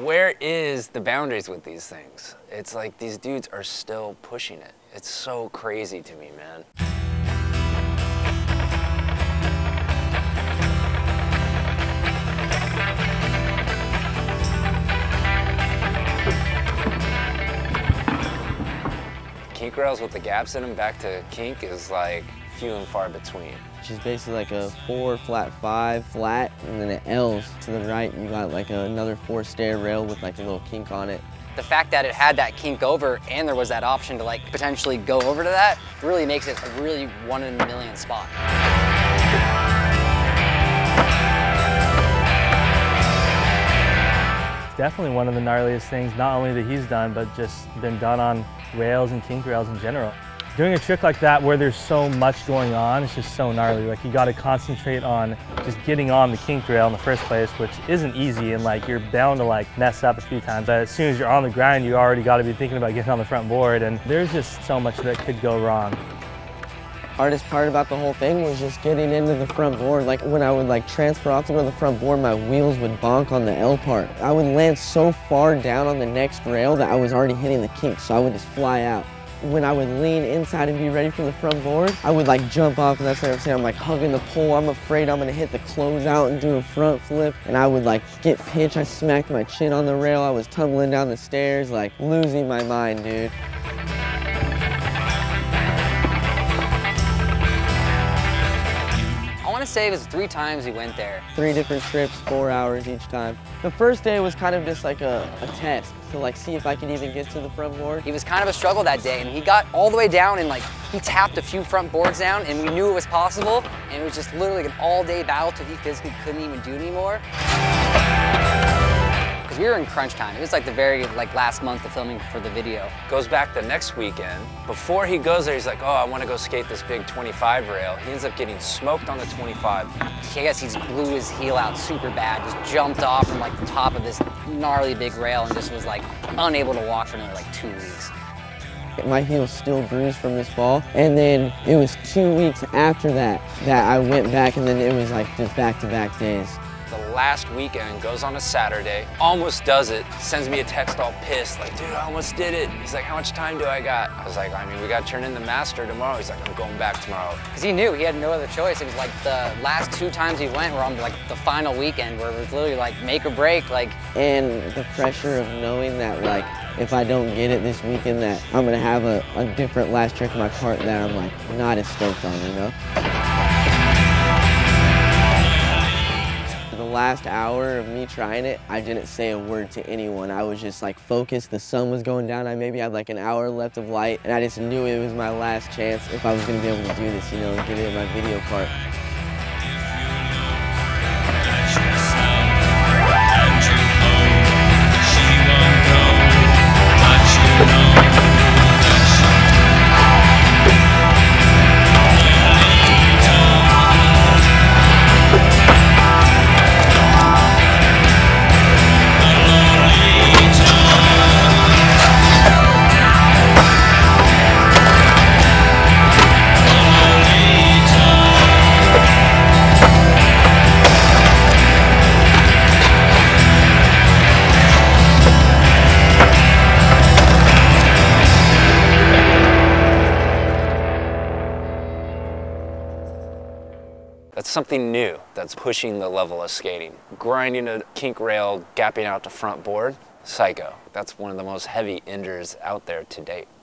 where is the boundaries with these things? It's like these dudes are still pushing it. It's so crazy to me, man. Kink rails with the gaps in them back to kink is like few and far between. She's basically like a 4 flat 5 flat, and then it L's to the right. You got like another 4 stair rail with like a little kink on it. The fact that it had that kink over and there was that option to like potentially go over to that really makes it a really 1 in a million spot. It's definitely one of the gnarliest things, not only that he's done, but just been done on rails and kink rails in general. Doing a trick like that where there's so much going on, it's just so gnarly. Like, you got to concentrate on just getting on the kink rail in the first place, which isn't easy, and like you're bound to like mess up a few times. But as soon as you're on the grind, you already got to be thinking about getting on the front board, and there's just so much that could go wrong. Hardest part about the whole thing was just getting into the front board. Like, when I would like transfer off to go to the front board, my wheels would bonk on the L part. I would land so far down on the next rail that I was already hitting the kink, so I would just fly out. When I would lean inside and be ready for the front board, I would like jump off, and that's what I'm saying. I'm like hugging the pole. I'm afraid I'm gonna hit the closeout and do a front flip. And I would like get pitch. I smacked my chin on the rail. I was tumbling down the stairs, like losing my mind, dude. I want to say it was 3 times we went there. 3 different trips, 4 hours each time. The first day was kind of just like a test to like see if I could even get to the front board. It was kind of a struggle that day, and he got all the way down and like he tapped a few front boards down, and we knew it was possible, and it was just literally an all-day battle till he physically couldn't even do anymore. Because we were in crunch time. It was like the very last month of filming for the video. Goes back the next weekend. Before he goes there, he's like, oh, I want to go skate this big 25 rail. He ends up getting smoked on the 25. I guess he just blew his heel out super bad, just jumped off from like the top of this gnarly big rail and just was like unable to walk for another like 2 weeks. My heel's still bruised from this fall, and then it was 2 weeks after that I went back, and then it was like just back-to-back days. The last weekend goes on a Saturday, almost does it, sends me a text all pissed, like, dude, I almost did it. He's like, how much time do I got? I was like, I mean, we got to turn in the master tomorrow. He's like, I'm going back tomorrow. Because he knew he had no other choice. It was like the last 2 times he went were on like the final weekend where it was literally like make or break. And the pressure of knowing that like, if I don't get it this weekend, that I'm gonna have a different last trick in my part that I'm like not as stoked on, you know? The last hour of me trying it, I didn't say a word to anyone. I was just like focused. The sun was going down. I maybe had like an hour left of light, and I just knew it was my last chance if I was gonna be able to do this, you know, and get it in my video part. That's something new that's pushing the level of skating. Grinding a kink rail, gapping out to front board, psycho. That's one of the most heavy enders out there to date.